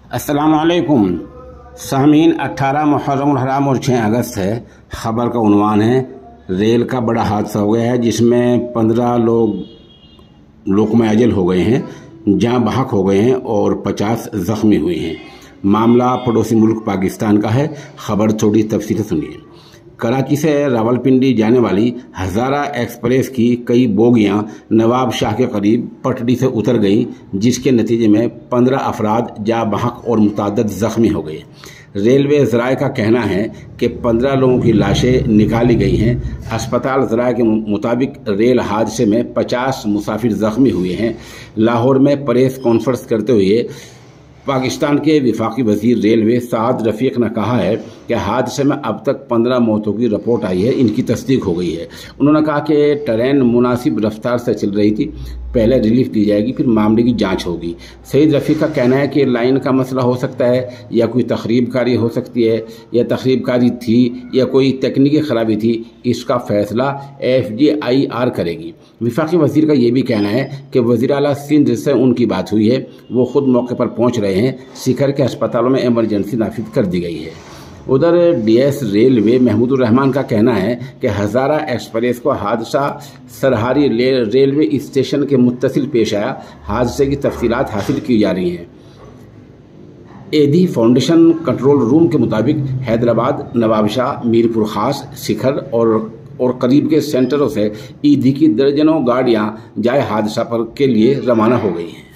अस्सलामुअलैकुम सामीन। 18 मुहर्रम हराम और 6 अगस्त है। ख़बर का उन्वान है, रेल का बड़ा हादसा हो गया है जिसमें 15 लोग लोकमा अजल हो गए हैं, जाँ बहक हो गए हैं और 50 ज़ख्मी हुए हैं। मामला पड़ोसी मुल्क पाकिस्तान का है। ख़बर थोड़ी तफसील से सुनिए। कराची से रावलपिंडी जाने वाली हज़ारा एक्सप्रेस की कई बोगियां नवाब शाह के करीब पटड़ी से उतर गईं, जिसके नतीजे में 15 अफराद जा बहक और मुतअद्दिद ज़ख्मी हो गए। रेलवे ज़राए का कहना है कि 15 लोगों की लाशें निकाली गई हैं। अस्पताल ज़राए के मुताबिक रेल हादसे में 50 मुसाफिर ज़ख्मी हुए हैं। लाहौर में प्रेस कॉन्फ्रेंस करते हुए पाकिस्तान के वफाकी वज़ीर रेलवे साद रफ़ीक ने कहा है कि हादसे में अब तक 15 मौतों की रिपोर्ट आई है, इनकी तस्दीक हो गई है। उन्होंने कहा कि ट्रेन मुनासिब रफ्तार से चल रही थी, पहले रिलीफ दी जाएगी, फिर मामले की जांच होगी। सईद रफ़ीक का कहना है कि लाइन का मसला हो सकता है या कोई तखरीबकारी हो सकती है, या तखरीबकारी थी या कोई तकनीकी खराबी थी, इसका फैसला FGIR करेगी। वफाकी वज़ीर का ये भी कहना है कि वज़ीर आला सिंध से उनकी बात हुई है, वो खुद मौके पर पहुँच रहे हैं। शिखर के अस्पतालों में इमरजेंसी नाफिज कर दी गई है। उधर DS रेलवे महमूदुर रहमान का कहना है कि हज़ारा एक्सप्रेस को हादसा सरहारी रेलवे स्टेशन के मुत्तसिल पेश आया। हादसे की तफसीलात हासिल की जा रही हैं। एदी फाउंडेशन कंट्रोल रूम के मुताबिक हैदराबाद, नवाबशाह, मीरपुर खास, शिखर और करीब के सेंटरों से ईदी की दर्जनों गाड़ियां जाए हादसा पर के लिए रवाना हो गई हैं।